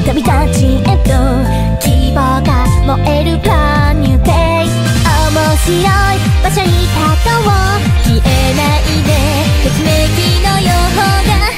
旅立ちへと希望が燃える Brand New Day 面白い場所に立とう消えないでときめきの予報が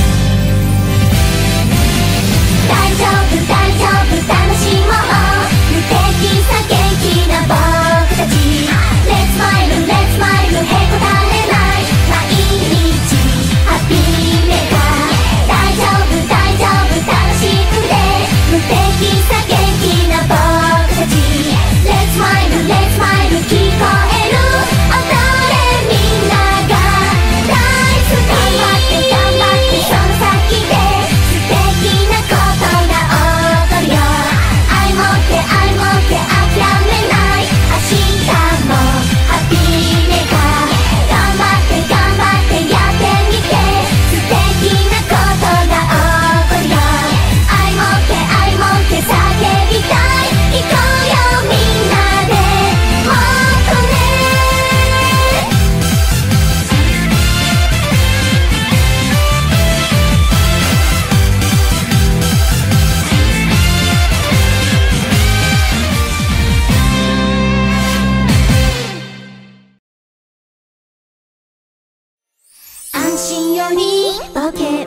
大丈夫大丈夫楽しもう無敵さ元気な僕たち Let's smile Let's smile へこたれない毎日ハッピーメーカー大丈夫大丈夫楽しくて無敵さ元気な僕たち Let's smile Let's smile 聞こえる音でみんなが大好き頑張って頑張ってその先で素敵なことが起こるよ愛持って愛持って諦めない明日もハッピーメーカー頑張って頑張ってやってみて素敵なことが起こるよ愛持って愛持って叫びたい行こうよみんなでもっとね安心よりポケ